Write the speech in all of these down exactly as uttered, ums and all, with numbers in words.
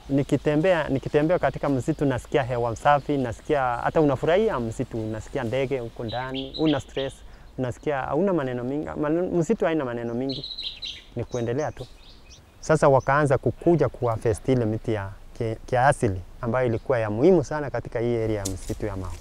nikitembea nikitembea katika msitu nasikia hewa safi, nasikia hata unafurahia msitu, unasikia ndege huko ndani, una stress, unasikia hauna maneno mingi. Msitu haina maneno mingi, ni kuendelea tu. Sasa wakaanza kukuja kuharvest ile miti ya kiasili ambayo ilikuwa ya muhimu sana katika hii area ya msitu ya Mau.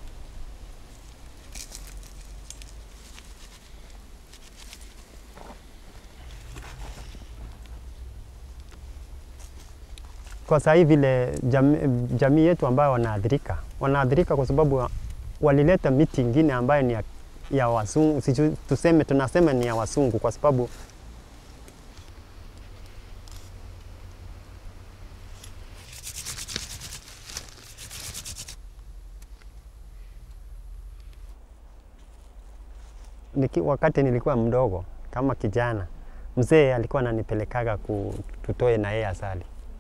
Kwa sasa hivi vile jamii, jamii yetu ambayo wanaathirika, wanaathirika kwa sababu walileta miti ingine ambayo ni ya, ya wasungu, tuseme tunasema ni ya wasungu kwa sababu Niki, wakati nilikuwa mdogo kama kijana, mzee alikuwa ananipelekaga tutoe na yeye asali.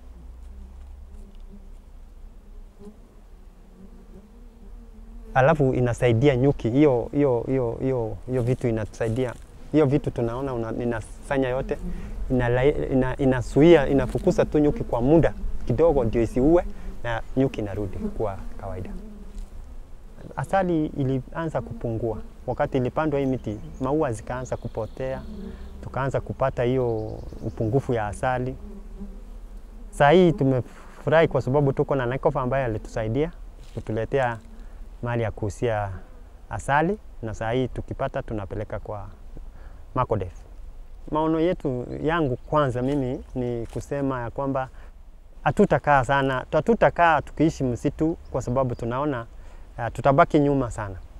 Alafu inasaidia nyuki, hiyo hiyo hiyo hiyo hiyo vitu inatusaidia. Hiyo vitu tunaona una, inafanya yote, ina inasuia, inafukuza tu nyuki kwa muda kidogo ndio isiue na nyuki inarudi kwa kawaida. Asali ilianza kupungua wakati ilipandwa hii miti, maua zikaanza kupotea, tukaanza kupata hiyo upungufu ya asali. Sasa hii tumefurahi kwa sababu tuko na Naikofa ambaye alitusaidia kutuletea mali ya kuhusia asali, na sasa hii tukipata tunapeleka kwa Makodef. Maono yetu yangu kwanza mimi ni kusema ya kwamba hatutakaa sana, hatutakaa tukiishi msitu kwa sababu tunaona uh, tutabaki nyuma sana.